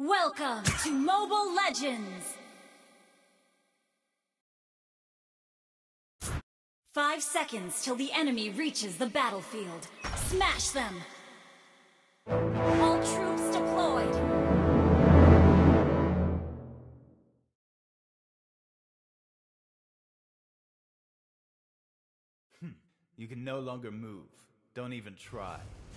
Welcome to Mobile Legends! 5 seconds till the enemy reaches the battlefield. Smash them! All troops deployed! You can no longer move. Don't even try.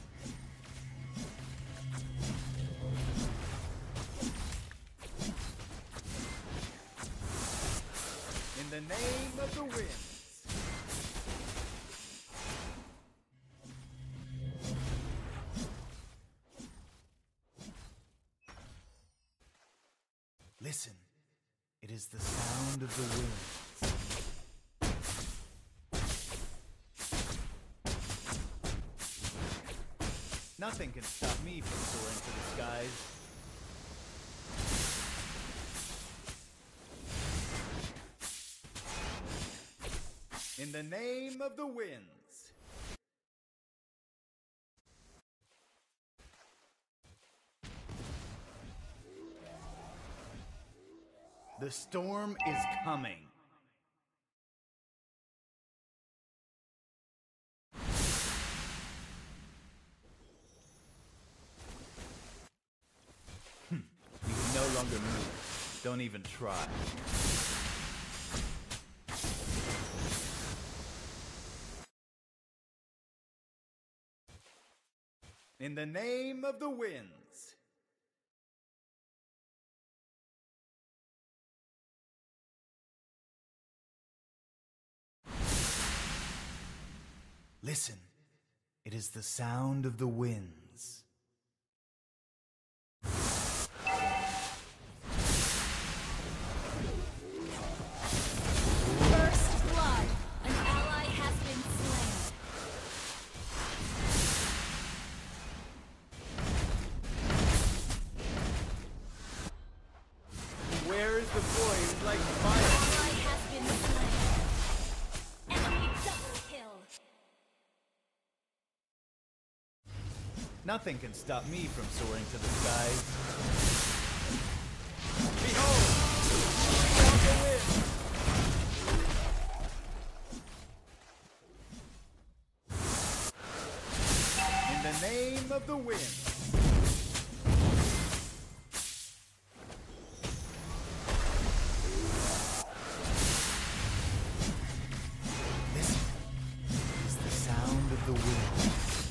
In the name of the winds. Listen, it is the sound of the winds. Nothing can stop me from soaring to the skies. In the name of the winds. The storm is coming. You can no longer move. Don't even try. In the name of the winds. Listen, it is the sound of the winds. First blood! An ally has been slain. Where is the boy who's like fire? Ally has been slain. Enemy double kill. Nothing can stop me from soaring to the skies. Behold! The wind! In the name of the wind. Listen, it is the sound of the wind.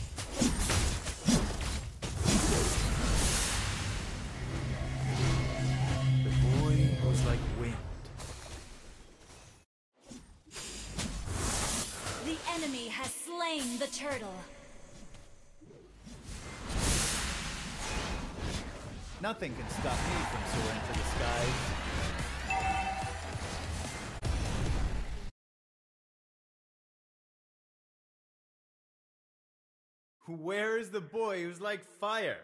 The boy was like wind. The enemy has slain the turtle. Nothing can stop me from soaring to the skies. Where is the boy who's like fire?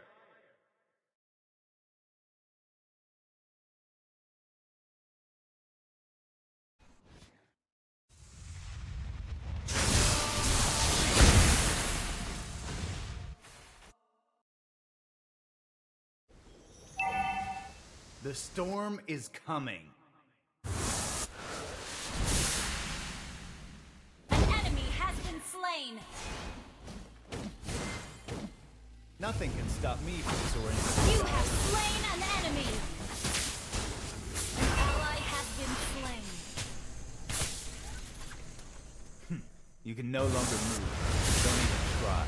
The storm is coming. An enemy has been slain. Nothing can stop me from soaring to the You have slain an enemy. An ally has been slain. You can no longer move. Don't even try.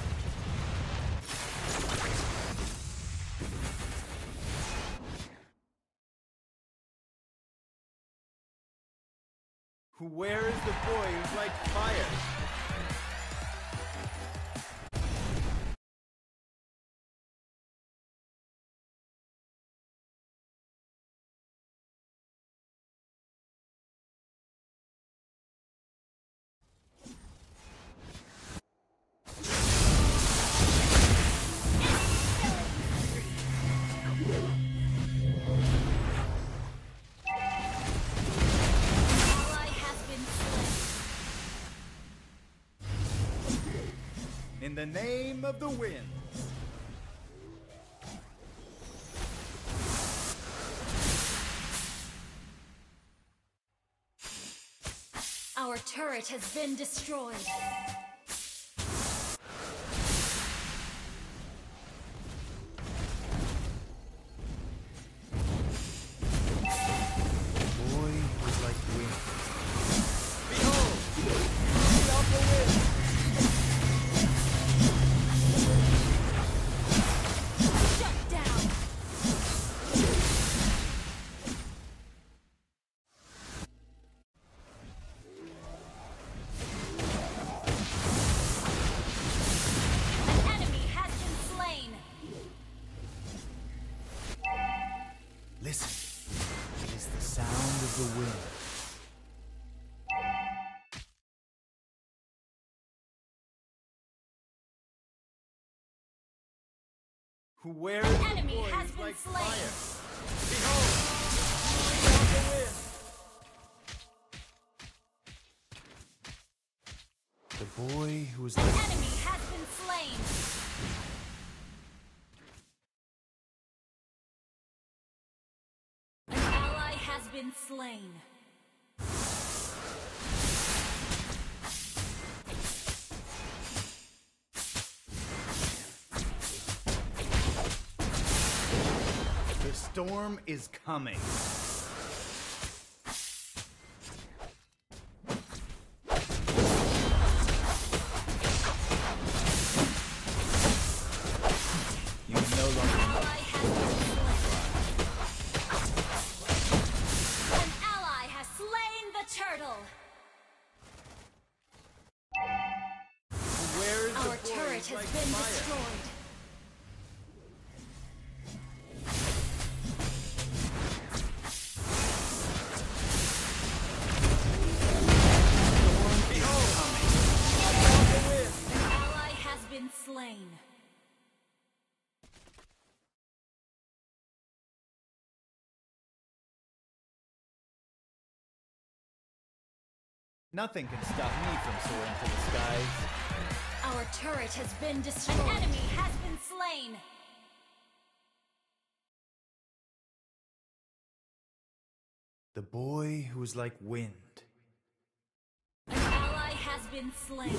Where is the boy who's like fire? In the name of the winds. Our turret has been destroyed. Boy was like wind. Behold! The upper wind! Shut down. An enemy has been slain. Listen, it is the sound of the wind. Where An is the enemy boy has who's been like slain. fire? Behold! The upper wind! The boy who was An like enemy has been slain. An ally has been slain. the storm is coming. You can no longer Ally has been slain. An ally has slain the turtle. Where is Our the boy turret who's has like been fire? destroyed. Behold! The upper wind! An ally has been slain. Nothing can stop me from soaring to the skies. Our turret has been destroyed. An enemy has been slain. The boy who was like wind. An ally has been slain.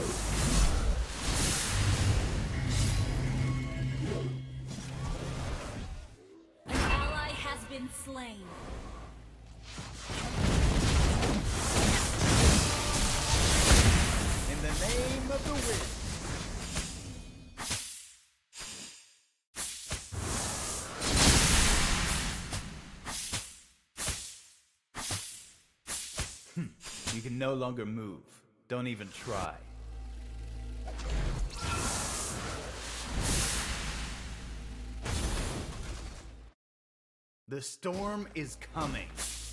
An ally has been slain. In the name of the wind! You can no longer move. Don't even try. The storm is coming.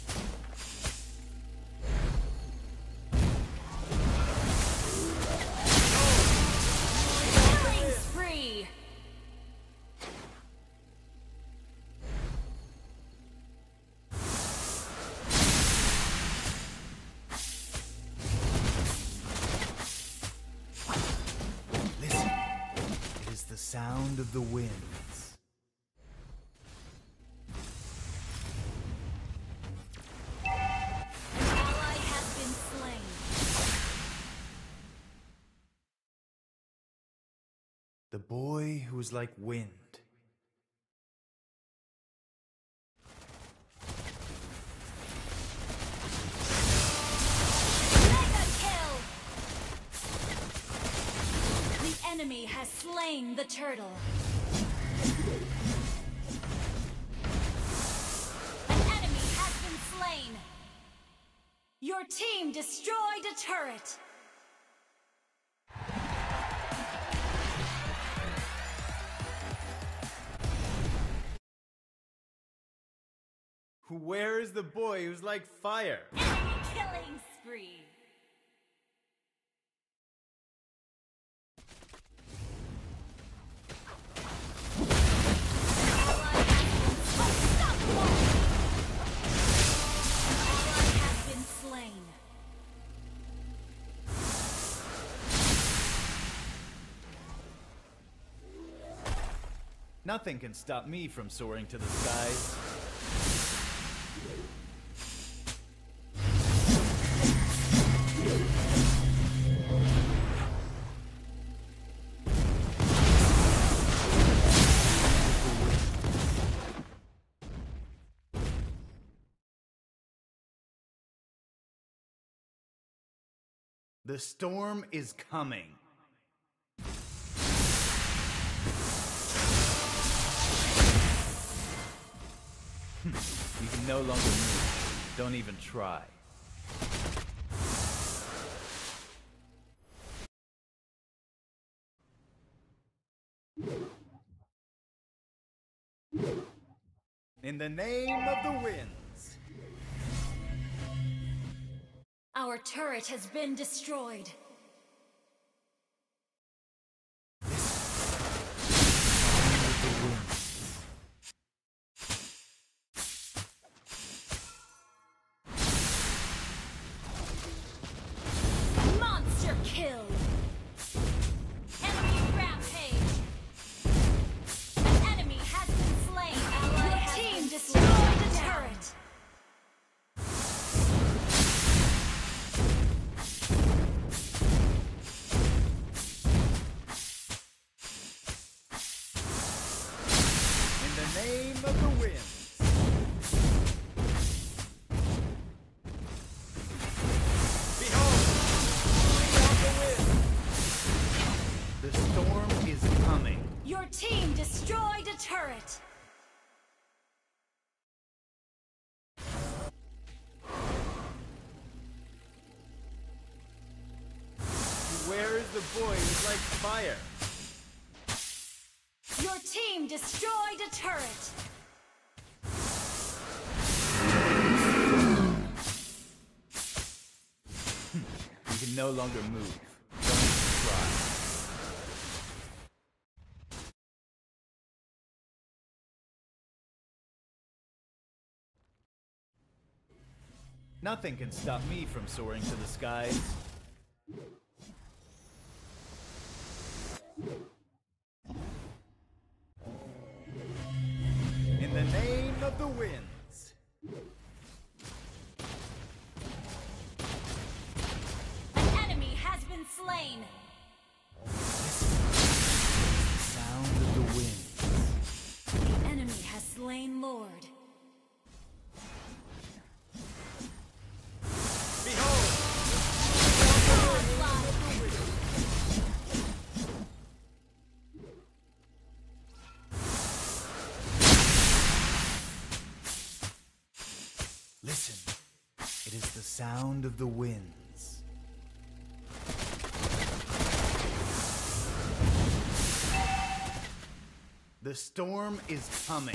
Killing spree. Listen, it is the sound of the winds. An ally has been slain. The boy who was like wind. Mega kill. The enemy has slain the turtle. An enemy has been slain. Your team destroyed a turret. Where is the boy who's like fire? Enemy killing spree. Ally has been slain. Nothing can stop me from soaring to the skies. The storm is coming. You can no longer move. Don't even try. In the name of the winds. Our turret has been destroyed. Monster kill! Enemy rampage! An enemy has been slain! Your team destroyed a turret! In the name of the winds. The storm is coming. Your team destroyed a turret! Where is the boy who's like fire? Your team destroyed a turret! You can no longer move. Don't even try. Nothing can stop me from soaring to the skies. In the name of the winds. An enemy has been slain! The sound of the winds. The enemy has slain Lord. Listen, it is the sound of the winds. The storm is coming.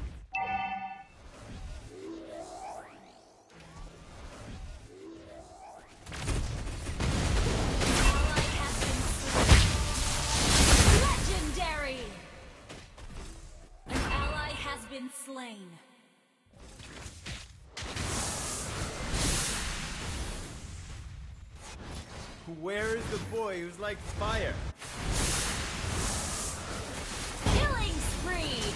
Ally has been slain. Legendary! An ally has been slain. Where is the boy who's like fire? Killing spree!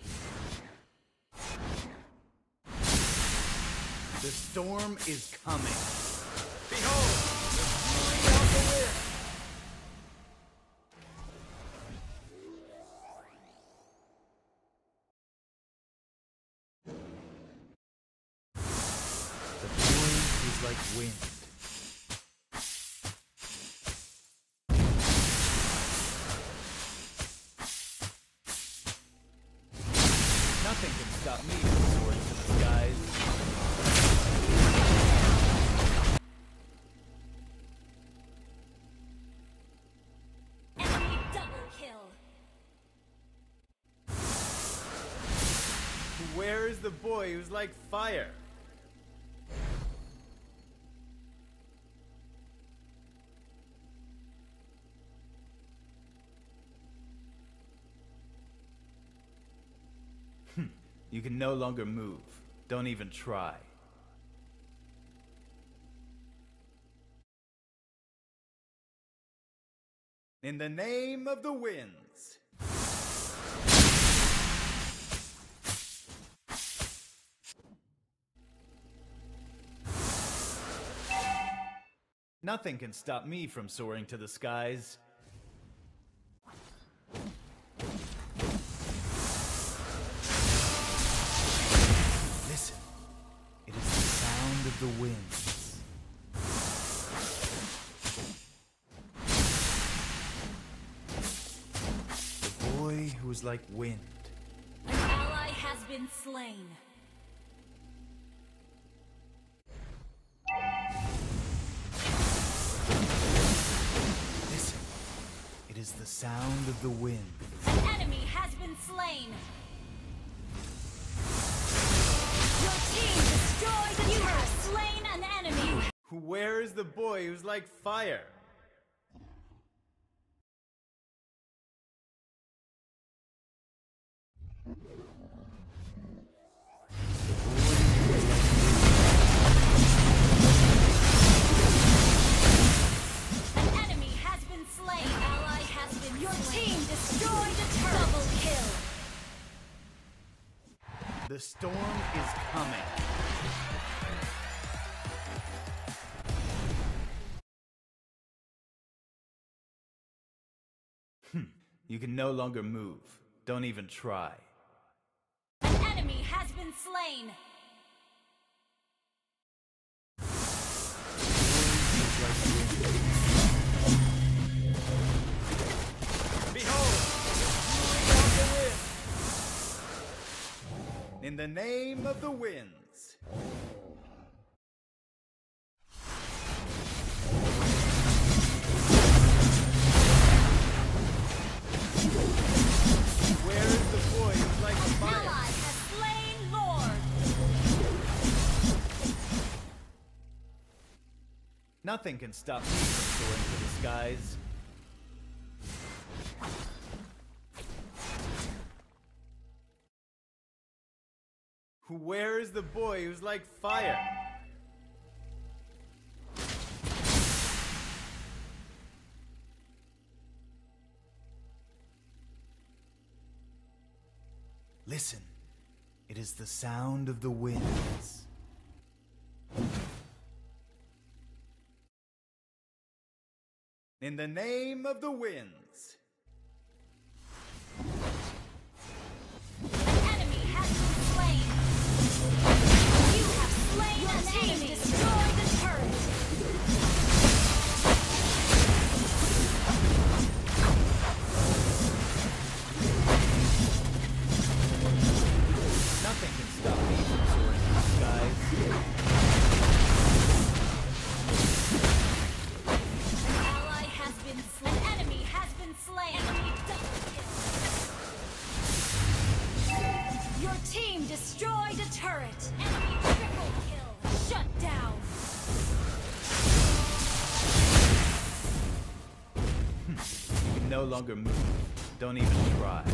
The storm is coming. Behold! The fury of the wind! The boy is like wind. Nothing can stop me from soaring to the skies. Enemy double kill. Where is the boy who's like fire? You can no longer move. Don't even try. In the name of the winds. Nothing can stop me from soaring to the skies. Listen, it is the sound of the winds. is like wind. An ally has been slain. Listen, it is the sound of the wind. An enemy has been slain. Your team destroyed the turret. You have slain an enemy. Where is the boy who's like fire? An enemy has been slain. An ally has been Your team destroyed a turret. Double kill. The storm is coming. You can no longer move. Don't even try. An enemy has been slain. Behold, the fury of the wind. In the name of the winds. Where is the boy who's like An fire? ally has slain Lord. Nothing can stop me from soaring to the skies. Where is the boy who's like fire? Listen, it is the sound of the winds. In the name of the winds. An enemy has been slain. You have slain an enemy. Destroy the turret. Nothing can stop me from soaring to the skies. An ally has been slain. An enemy has been slain. Enemy double kill. Your team destroyed a turret. Enemy triple kill. Shut down. You can no longer move. Don't even try.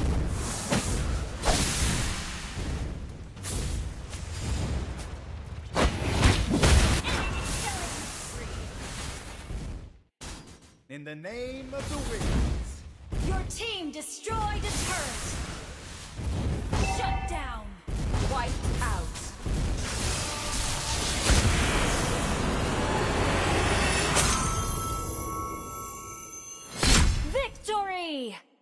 In the name of the winds. Your team destroyed a turret. Shut down. Wiped out. Victory!